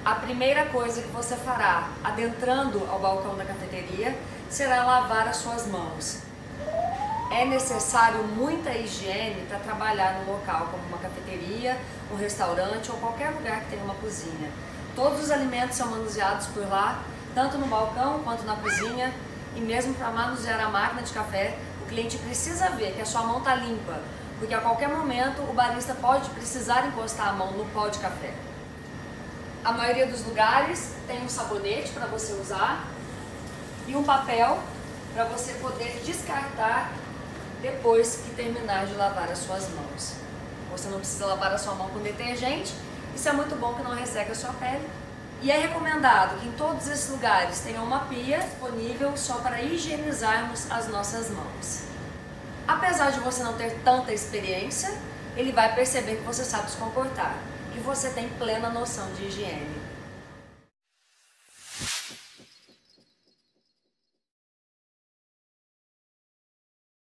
A primeira coisa que você fará adentrando ao balcão da cafeteria será lavar as suas mãos. É necessário muita higiene para trabalhar num local como uma cafeteria, um restaurante ou qualquer lugar que tenha uma cozinha. Todos os alimentos são manuseados por lá, tanto no balcão quanto na cozinha, e mesmo para manusear a máquina de café, o cliente precisa ver que a sua mão está limpa, porque a qualquer momento o barista pode precisar encostar a mão no pó de café. A maioria dos lugares tem um sabonete para você usar e um papel para você poder descartar depois que terminar de lavar as suas mãos. Você não precisa lavar a sua mão com detergente, isso é muito bom que não resseca a sua pele. E é recomendado que em todos esses lugares tenha uma pia disponível só para higienizarmos as nossas mãos. Apesar de você não ter tanta experiência, ele vai perceber que você sabe se comportar, que você tem plena noção de higiene.